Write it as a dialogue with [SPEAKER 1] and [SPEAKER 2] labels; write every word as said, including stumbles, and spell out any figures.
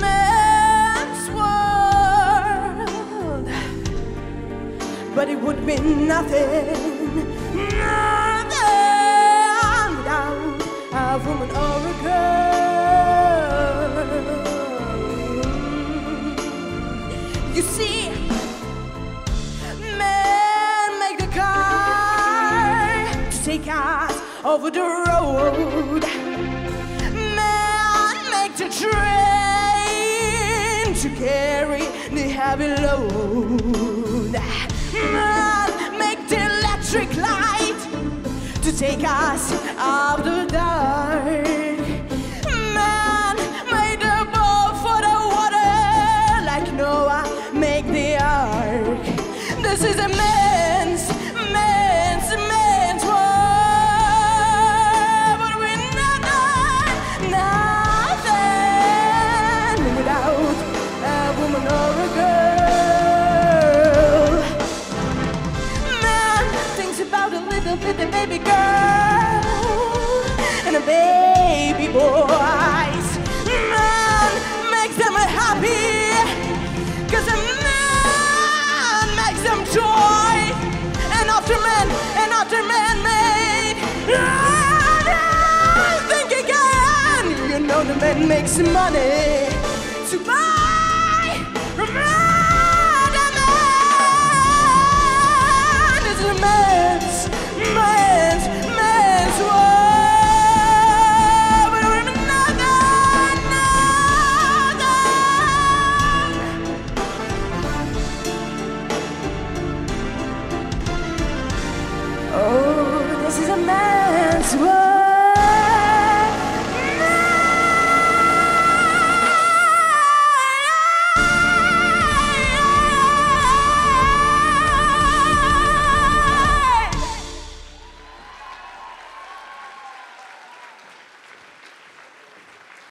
[SPEAKER 1] man's world, but it would be nothing, nothing without a woman or a girl. You see, men make the car to take us over the road. Men make the train to carry the heavy load. Men make the electric light to take us out of the dark. Man made the boat for the water, like Noah make the ark. This is a man's, man's, man's world, but we're nothing, nothing without a woman or a girl. Man thinks about a little bitty baby girl and a baby boys. Man makes them happy, 'cause a man makes them joy. And after man, and after man made, think again. You know the man makes money to buy another man. This is a man's, man's, man's world, but we're nothing, nothing. Oh, this is a man's world.